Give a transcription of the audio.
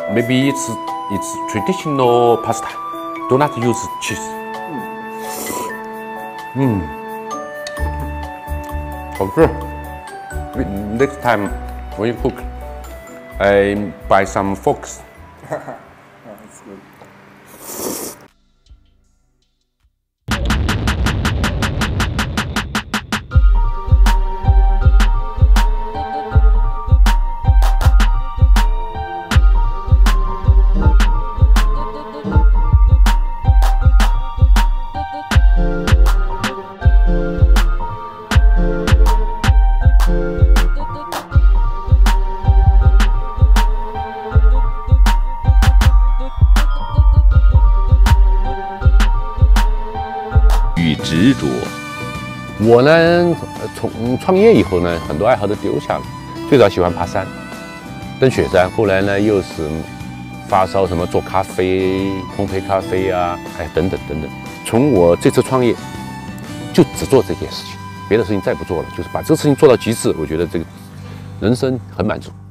maybe it's traditional pasta. Do not use cheese. Okay. Next time when you cook, I buy some forks. That's good. 与执着。 我呢，从创业以后呢，很多爱好都丢下了。最早喜欢爬山，登雪山，后来呢又是发烧什么做咖啡、烘焙咖啡啊，哎等等等等。从我这次创业，就只做这件事情，别的事情再不做了，就是把这个事情做到极致。我觉得这个人生很满足。